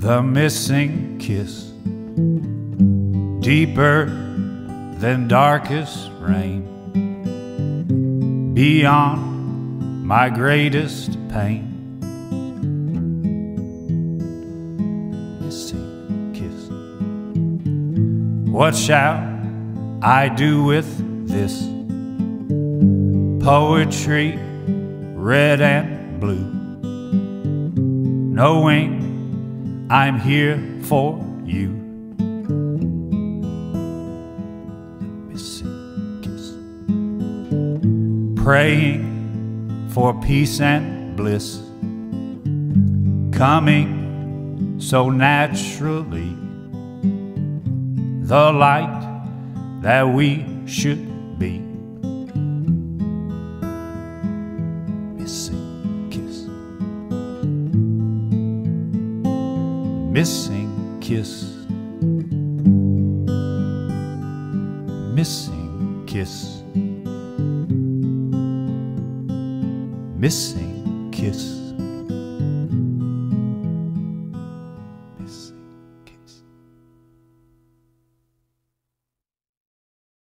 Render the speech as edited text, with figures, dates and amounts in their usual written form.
The missing kiss, deeper than darkest rain, beyond my greatest pain. Missing kiss. What shall I do with this poetry, red and blue, knowing I'm here for you? The missing kiss. Praying for peace and bliss, coming so naturally, the light that we should be. Missing kiss. Missing kiss. Missing kiss. Missing kiss.